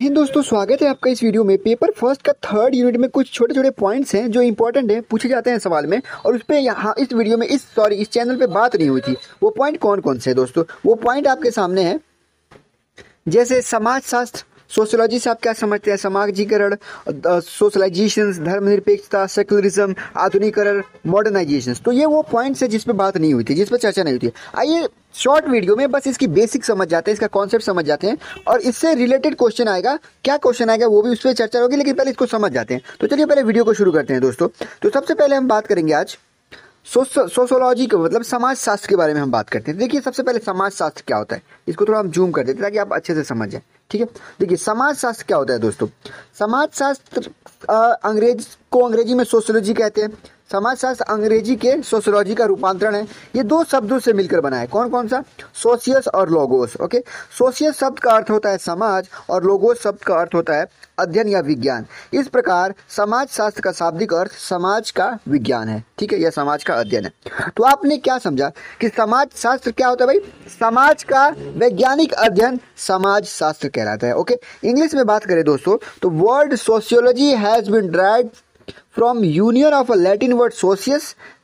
हिंद दोस्तों, स्वागत है आपका इस वीडियो में। पेपर फर्स्ट का थर्ड यूनिट में कुछ छोटे छोटे पॉइंट्स हैं जो इंपॉर्टेंट हैं, पूछे जाते हैं सवाल में, और उस पर यहाँ इस वीडियो में इस चैनल पे बात नहीं हुई थी। वो पॉइंट कौन कौन से हैं दोस्तों? वो पॉइंट आपके सामने है, जैसे समाजशास्त्र, सोशियोलॉजी से आप क्या समझते हैं, समाजीकरण, सोशलाइजेशन, धर्मनिरपेक्षता, सेकुलरिज्म, आधुनिकीकरण, मॉडर्नाइजेशन। तो ये वो पॉइंट्स है जिस पे बात नहीं हुई थी, जिस पे चर्चा नहीं हुई थी। आइए शॉर्ट वीडियो में बस इसकी बेसिक समझ जाते हैं, इसका कॉन्सेप्ट समझ जाते हैं, और इससे रिलेटेड क्वेश्चन आएगा। क्या क्वेश्चन आएगा वो भी उस पर चर्चा होगी, लेकिन पहले इसको समझ जाते हैं। तो चलिए पहले वीडियो को शुरू करते हैं दोस्तो। तो सबसे पहले हम बात करेंगे आज सोशियोलॉजी का मतलब समाजशास्त्र के बारे में हम बात करते हैं। देखिए सबसे पहले समाजशास्त्र क्या होता है, इसको थोड़ा हम जूम कर देते हैं ताकि आप अच्छे से समझ जाए। ठीक है, देखिए समाजशास्त्र क्या होता है दोस्तों। समाजशास्त्र अंग्रेजी में सोशियोलॉजी कहते हैं। समाजशास्त्र अंग्रेजी के सोशियोलॉजी का रूपांतरण है। ये दो शब्दों से मिलकर बना है। कौन कौन सा? सोशियस और लोगोस। ओके, सोशियस शब्द का अर्थ होता है समाज और लोगोस शब्द का अर्थ होता है अध्ययन या विज्ञान। इस प्रकार समाजशास्त्र का शाब्दिक अर्थ समाज का विज्ञान है। ठीक है, यह समाज का अध्ययन है। तो आपने क्या समझा कि समाजशास्त्र क्या होता है भाई? समाज का वैज्ञानिक अध्ययन समाजशास्त्र कहलाता है। ओके, इंग्लिश में बात करें दोस्तों तो word sociology has been derived from union of a Latin word socius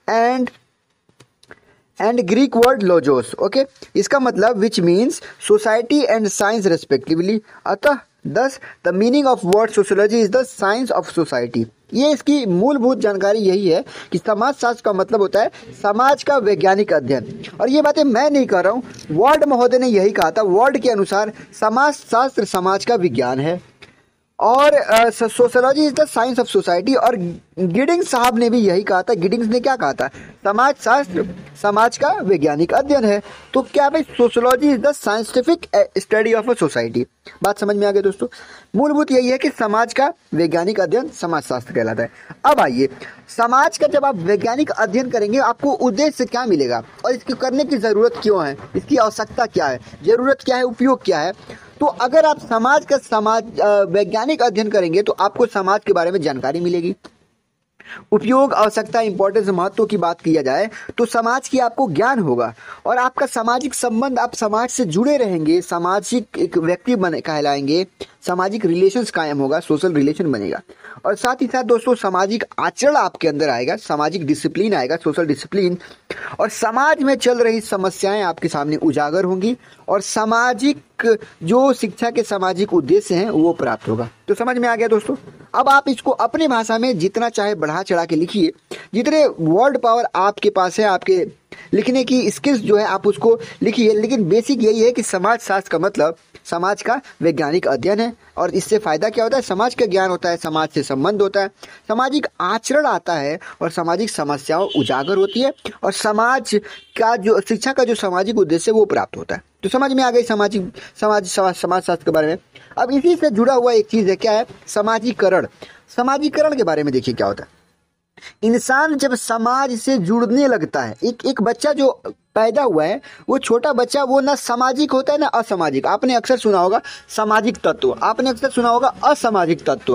and Greek word logos. Okay, इसका मतलब which means society and science respectively. अतः thus the meaning of word sociology is the science of society. ये इसकी मूलभूत जानकारी यही है कि समाजशास्त्र का मतलब होता है समाज का वैज्ञानिक अध्ययन। और ये बातें मैं नहीं कह रहा हूँ, वर्ड महोदय ने यही कहा था। वर्ड के अनुसार समाजशास्त्र समाज का विज्ञान है और sociology is the science of society. और गिडिंग्स साहब ने भी यही कहा था। गिडिंग्स ने क्या कहा था? समाजशास्त्र समाज का वैज्ञानिक अध्ययन है। तो क्या भाई, sociology is the scientific study of a society. बात समझ में आ गई दोस्तों। मूलभूत यही है कि समाज का वैज्ञानिक अध्ययन समाजशास्त्र कहलाता है। अब आइए, समाज का जब आप वैज्ञानिक अध्ययन करेंगे आपको उद्देश्य क्या मिलेगा और इसको करने की जरूरत क्यों है, इसकी आवश्यकता क्या है, जरूरत क्या है, उपयोग क्या है। तो अगर आप समाज का वैज्ञानिक अध्ययन करेंगे तो आपको समाज के बारे में जानकारी मिलेगी। उपयोग, आवश्यकता, इंपॉर्टेंस, महत्व की बात किया जाए तो समाज की आपको ज्ञान होगा और आपका सामाजिक संबंध, आप समाज से जुड़े रहेंगे, सामाजिक एक व्यक्ति बने कहलाएंगे, सामाजिक रिलेशंस कायम होगा, सोशल रिलेशन बनेगा। और साथ ही साथ दोस्तों सामाजिक आचरण आपके अंदर आएगा, सामाजिक डिसिप्लिन आएगा, सोशल डिसिप्लिन। और समाज में चल रही समस्याएं आपके सामने उजागर होंगी और सामाजिक जो शिक्षा के सामाजिक उद्देश्य हैं वो प्राप्त होगा। तो समझ में आ गया दोस्तों। अब आप इसको अपनी भाषा में जितना चाहे बढ़ा चढ़ा के लिखिए, जितने वर्ड पावर आपके पास है, आपके लिखने की स्किल्स जो है आप उसको लिखिए। लेकिन बेसिक यही है कि समाजशास्त्र का मतलब समाज का वैज्ञानिक अध्ययन है। और इससे फायदा क्या होता है? समाज का ज्ञान होता है, समाज से संबंध होता है, सामाजिक आचरण आता है और सामाजिक समस्याओं उजागर होती है और समाज का जो शिक्षा का जो सामाजिक उद्देश्य है वो प्राप्त होता है। तो समझ में आ गई समाजशास्त्र के बारे में। अब इसी से जुड़ा हुआ एक चीज है, क्या है? समाजीकरण। समाजीकरण के बारे में देखिए क्या होता है। इंसान जब समाज से जुड़ने लगता है, एक बच्चा जो पैदा हुआ है वो छोटा बच्चा, वो ना सामाजिक होता है ना असामाजिक। आपने अक्सर सुना होगा सामाजिक तत्व, आपने अक्सर सुना होगा असामाजिक तत्व।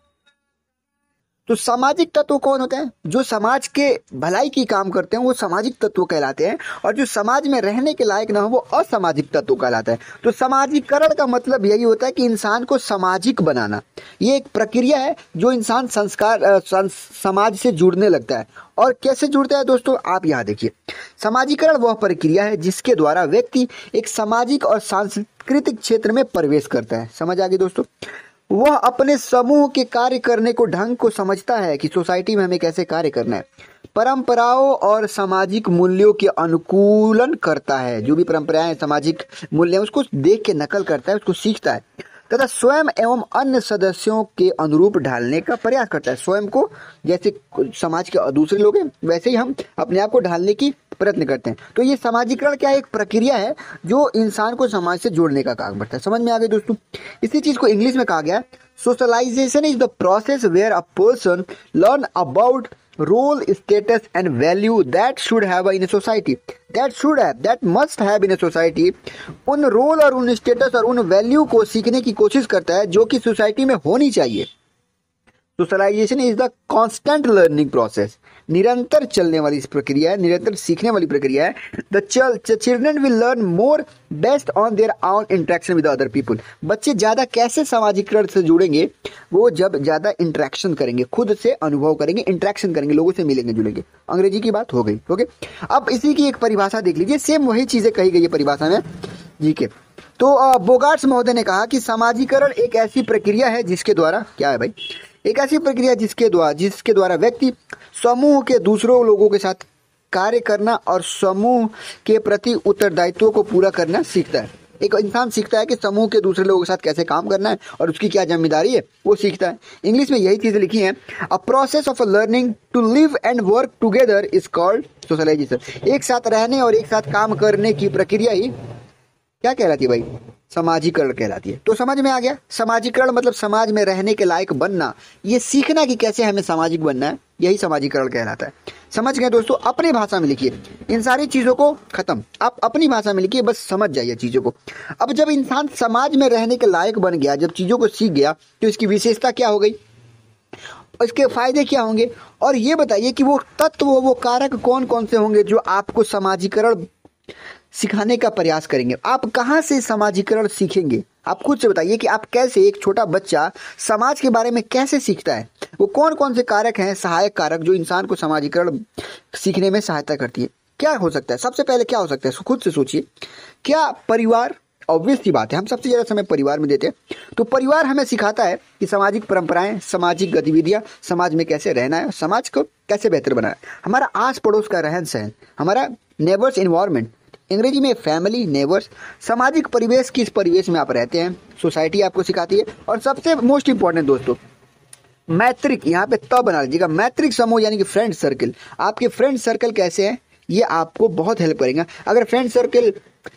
तो सामाजिक तत्व कौन होते हैं? जो समाज के भलाई की काम करते हैं वो सामाजिक तत्व कहलाते हैं, और जो समाज में रहने के लायक ना हो वो असामाजिक तत्व कहलाता है। तो सामाजिकरण का मतलब यही होता है कि इंसान को सामाजिक बनाना। ये एक प्रक्रिया है जो इंसान समाज से जुड़ने लगता है। और कैसे जुड़ता है दोस्तों? आप यहाँ देखिए, समाजीकरण वह प्रक्रिया है जिसके द्वारा व्यक्ति एक सामाजिक और सांस्कृतिक क्षेत्र में प्रवेश करता है। समझ आ गई दोस्तों। वह अपने समूह के कार्य करने को ढंग को समझता है कि सोसाइटी में हमें कैसे कार्य करना है, परंपराओं और सामाजिक मूल्यों के अनुकूलन करता है। जो भी परंपराएं, सामाजिक मूल्य उसको देख के नकल करता है, उसको सीखता है तथा स्वयं एवं अन्य सदस्यों के अनुरूप ढालने का प्रयास करता है। स्वयं को जैसे समाज के दूसरे लोग हैं वैसे ही हम अपने आप को ढालने की प्रयत्न करते हैं। तो ये समाजीकरण क्या है? एक प्रक्रिया है जो इंसान को समाज से जोड़ने का काम करता है। समझ में आ गई दोस्तों। इसी चीज को इंग्लिश में कहा गया है, socialization is the process where a person learn about role, status and value that should have in a society, that must have in a society। उन रोल और उन स्टेटस और उन वैल्यू को सीखने की कोशिश करता है जो कि सोसाइटी में होनी चाहिए। Socialization is the constant learning process निरंतर चलने वाली इस प्रक्रिया है, निरंतर सीखने वाली प्रक्रिया है। The children will learn more best on their own interaction with other people. बच्चे ज़्यादा कैसे सामाजिकरण से जुड़ेंगे, वो जब ज़्यादा इंटरेक्शन करेंगे, खुद से अनुभव करेंगे, इंटरेक्शन करेंगे, लोगों से मिलेंगे जुड़ेंगे। अंग्रेजी की बात हो गई। ओके, अब इसी की एक परिभाषा देख लीजिए, सेम वही चीज़ें कही गई है परिभाषा में जी के। तो बोगार्ट्स महोदय ने कहा कि सामाजिकरण एक ऐसी प्रक्रिया है जिसके द्वारा, क्या है भाई, एक ऐसी प्रक्रिया जिसके द्वारा व्यक्ति समूह के दूसरों लोगों के साथ कार्य करना और समूह के प्रति उत्तरदायित्व को पूरा करना सीखता है। एक इंसान सीखता है कि समूह के दूसरे लोगों के साथ कैसे काम करना है और उसकी क्या जिम्मेदारी है, वो सीखता है। इंग्लिश में यही चीज़ें लिखी हैं। A process of learning to live and work together is called socialization. एक साथ रहने और एक साथ काम करने की प्रक्रिया ही क्या कहलाती है भाई, समाजीकरण कहलाती है। तो समझ में आ गया, समाजीकरण मतलब समाज में रहने के लायक बनना, ये सीखना कि कैसे हमें सामाजिक बनना है, यही समाजीकरण कहलाता है। समझ गए दोस्तों, अपनी भाषा में लिखिए इन सारी चीज़ों को, खत्म, आप अपनी भाषा में लिखिए, बस समझ जाइए चीज़ों को। अब जब इंसान समाज में रहने के लायक बन गया, जब चीज़ों को सीख गया, तो इसकी विशेषता क्या हो गई, इसके फायदे क्या होंगे, और ये बताइए कि वो तत्व, वो कारक कौन कौन से होंगे जो आपको समाजीकरण सिखाने का प्रयास करेंगे। आप कहाँ से समाजीकरण सीखेंगे, आप खुद से बताइए कि आप कैसे, एक छोटा बच्चा समाज के बारे में कैसे सीखता है, वो कौन कौन से कारक हैं, सहायक कारक, जो इंसान को समाजीकरण सीखने में सहायता करती है। क्या हो सकता है, सबसे पहले क्या हो सकता है, खुद से सोचिए। क्या परिवार, ऑब्वियस सी बात है, हम सबसे ज़्यादा समय परिवार में देते हैं। तो परिवार हमें सिखाता है कि सामाजिक परंपराएं, सामाजिक गतिविधियां, समाज में कैसे रहना है, समाज को कैसे बेहतर बनाना है, हमारा आस पड़ोस का रहन सहन, हमारा नेबर्स इन्वायरमेंट, अंग्रेजी में फैमिली, नेबर्स, सामाजिक परिवेश, किस परिवेश में आप रहते हैं, सोसाइटी आपको सिखाती है। और सबसे मोस्ट इंपॉर्टेंट दोस्तों, मैत्रिक, यहाँ पे त बना लीजिएगा, मैत्रिक समूह यानी कि फ्रेंड सर्कल। आपके फ्रेंड सर्कल कैसे हैं, ये आपको बहुत हेल्प करेगा। अगर फ्रेंड सर्कल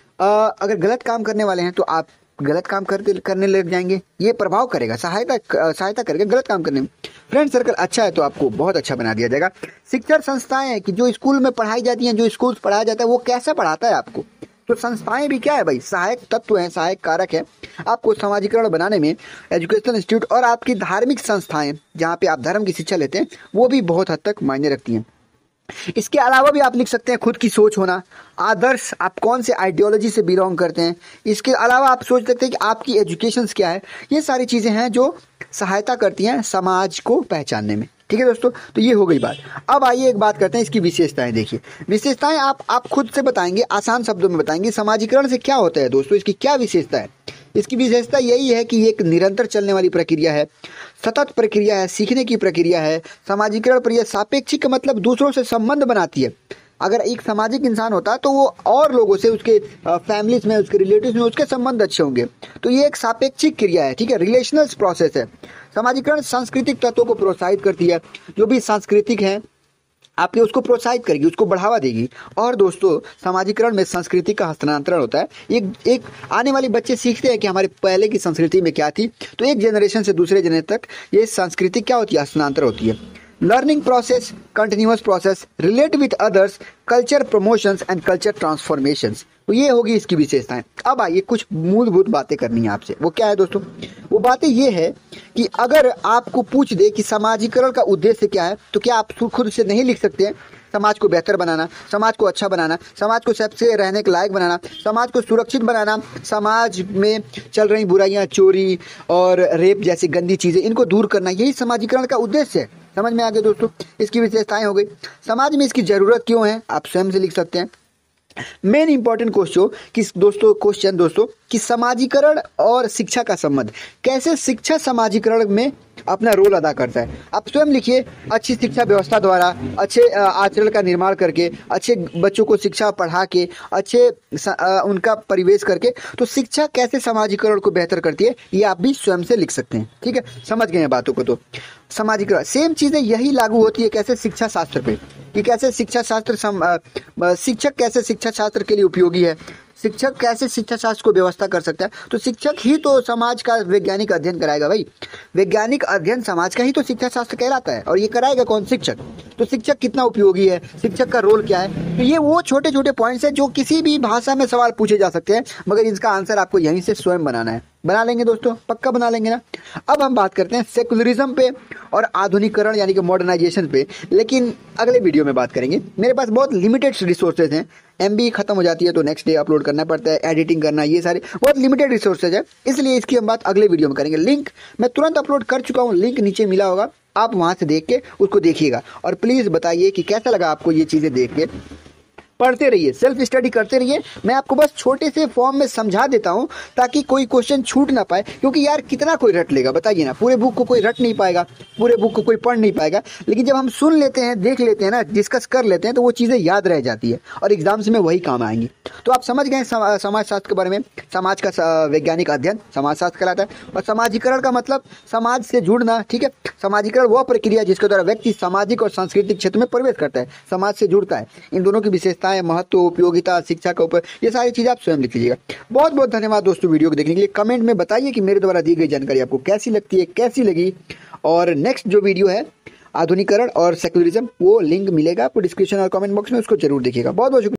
अगर गलत काम करने वाले हैं तो आप गलत काम करने लग जाएंगे, ये प्रभाव करेगा, सहायता करेगा गलत काम करने में। फ्रेंड सर्कल अच्छा है तो आपको बहुत अच्छा बना दिया जाएगा। शिक्षण संस्थाएं कि जो स्कूल में पढ़ाई जाती हैं, जो स्कूल पढ़ाया जाता है, वो कैसा पढ़ाता है आपको, तो संस्थाएं भी क्या है भाई, सहायक तत्व हैं, सहायक कारक है आपको समाजीकरण बनाने में। एजुकेशनल इंस्टीट्यूट और आपकी धार्मिक संस्थाएं जहाँ पे आप धर्म की शिक्षा लेते हैं, वो भी बहुत हद तक मायने रखती हैं। इसके अलावा भी आप लिख सकते हैं खुद की सोच होना, आदर्श, आप कौन से आइडियोलॉजी से बिलोंग करते हैं। इसके अलावा आप सोच सकते हैं कि आपकी एजुकेशन क्या है। ये सारी चीज़ें हैं जो सहायता करती हैं समाज को पहचानने में। ठीक है दोस्तों, तो ये हो गई बात। अब आइए एक बात करते हैं इसकी विशेषताएं। देखिए विशेषताएं आप खुद से बताएंगे, आसान शब्दों में बताएंगे समाजीकरण से क्या होता है दोस्तों, इसकी क्या विशेषता है। इसकी विशेषता यही है कि ये एक निरंतर चलने वाली प्रक्रिया है, सतत प्रक्रिया है, सीखने की प्रक्रिया है। समाजीकरण प्रक्रिया सापेक्षिक मतलब दूसरों से संबंध बनाती है। अगर एक सामाजिक इंसान होता है तो वो और लोगों से, उसके फैमिलीज में, उसके रिलेटिव्स में उसके संबंध अच्छे होंगे। तो ये एक सापेक्षिक क्रिया है, ठीक है, रिलेशनल प्रोसेस है। समाजीकरण सांस्कृतिक तत्वों को प्रोत्साहित करती है, जो भी सांस्कृतिक है आपके उसको प्रोत्साहित करेगी, उसको बढ़ावा देगी। और दोस्तों समाजीकरण में संस्कृति का हस्तांतरण होता है। एक आने वाले बच्चे सीखते हैं कि हमारे पहले की संस्कृति में क्या थी, तो एक जनरेशन से दूसरे जनरेशन तक ये संस्कृति क्या होती है, हस्तांतरण होती है। Learning process, continuous process, relate with others, culture promotions and culture transformations, तो ये होगी इसकी विशेषताएं। अब आइए कुछ मूलभूत बातें करनी है आपसे। वो क्या है दोस्तों, वो बातें ये है कि अगर आपको पूछ दे कि समाजीकरण का उद्देश्य क्या है, तो क्या आप खुद से नहीं लिख सकते हैं समाज को बेहतर बनाना, समाज को अच्छा बनाना, समाज को सबसे रहने के लायक बनाना, समाज को सुरक्षित बनाना, समाज में चल रही बुराइयां, चोरी और रेप जैसी गंदी चीज़ें, इनको दूर करना, यही समाजीकरण का उद्देश्य है। समझ में आ गया दोस्तों, इसकी विशेषताएं हो गई। समाज में इसकी ज़रूरत क्यों है, आप स्वयं से लिख सकते हैं। मेन इंपॉर्टेंट क्वेश्चन दोस्तों कि समाजीकरण और शिक्षा का संबंध, कैसे शिक्षा समाजीकरण में अपना रोल अदा करता है। आप स्वयं लिखिए, अच्छी शिक्षा व्यवस्था द्वारा, अच्छे आचरण का निर्माण करके, अच्छे बच्चों को शिक्षा पढ़ा के, अच्छे उनका परिवेश करके, तो शिक्षा कैसे समाजीकरण को बेहतर करती है, ये आप भी स्वयं से लिख सकते हैं। ठीक है, समझ गए हैं बातों को। तो समाजीकरण सेम चीज़ें यही लागू होती है कैसे, शिक्षा शास्त्र पे, कि कैसे शिक्षा शास्त्र शिक्षक कैसे शिक्षा शास्त्र के लिए उपयोगी है, शिक्षक कैसे शिक्षा शास्त्र को व्यवस्था कर सकता है। तो शिक्षक ही तो समाज का वैज्ञानिक अध्ययन कराएगा भाई, वैज्ञानिक अध्ययन समाज का ही तो शिक्षा शास्त्र कहलाता है। और ये कराएगा कौन, शिक्षक। तो शिक्षक कितना उपयोगी है, शिक्षक का रोल क्या है, तो ये वो छोटे छोटे पॉइंट्स हैं जो किसी भी भाषा में सवाल पूछे जा सकते हैं, मगर इसका आंसर आपको यहीं से स्वयं बनाना है। बना लेंगे दोस्तों, पक्का बना लेंगे ना। अब हम बात करते हैं सेकुलरिज्म पे और आधुनिकीकरण यानी कि मॉडर्नाइजेशन पे, लेकिन अगले वीडियो में बात करेंगे। मेरे पास बहुत लिमिटेड रिसोर्सेज हैं, MB खत्म हो जाती है तो नेक्स्ट डे अपलोड करना पड़ता है, एडिटिंग करना, ये सारे बहुत लिमिटेड रिसोर्सेज है, इसलिए इसकी हम बात अगले वीडियो में करेंगे। लिंक मैं तुरंत अपलोड कर चुका हूँ, लिंक नीचे मिला होगा, आप वहां से देख के उसको देखिएगा और प्लीज़ बताइए कि कैसा लगा आपको ये चीज़ें देख के। पढ़ते रहिए, सेल्फ स्टडी करते रहिए। मैं आपको बस छोटे से फॉर्म में समझा देता हूं ताकि कोई क्वेश्चन छूट ना पाए, क्योंकि यार कितना कोई रट लेगा बताइए ना, पूरे बुक को कोई रट नहीं पाएगा, पूरे बुक को कोई पढ़ नहीं पाएगा। लेकिन जब हम सुन लेते हैं, देख लेते हैं ना, डिस्कस कर लेते हैं, तो वो चीज़ें याद रह जाती है और एग्जाम्स में वही काम आएंगी। तो आप समझ गए समाजशास्त्र के बारे में। समाज का वैज्ञानिक अध्ययन समाजशास्त्र कहलाता है, और समाजीकरण का मतलब समाज से जुड़ना, ठीक है। समाजीकरण वह प्रक्रिया जिसके द्वारा व्यक्ति सामाजिक और सांस्कृतिक क्षेत्र में प्रवेश करता है, समाज से जुड़ता है। इन दोनों की विशेषताएं, महत्व, उपयोगिता, शिक्षा का ऊपर, ये सारी चीजें आप स्वयं लिख लीजिएगा। बहुत बहुत धन्यवाद दोस्तों वीडियो को देखने के लिए। कमेंट में बताइए कि मेरे द्वारा दी गई जानकारी आपको कैसी लगती है, कैसी लगी। और नेक्स्ट जो वीडियो है आधुनिकीकरण और सेक्युलरिज्म, वो लिंक मिलेगा आपको डिस्क्रिप्शन और कमेंट बॉक्स में, उसको जरूर देखिएगा। बहुत बहुत शुक्रिया।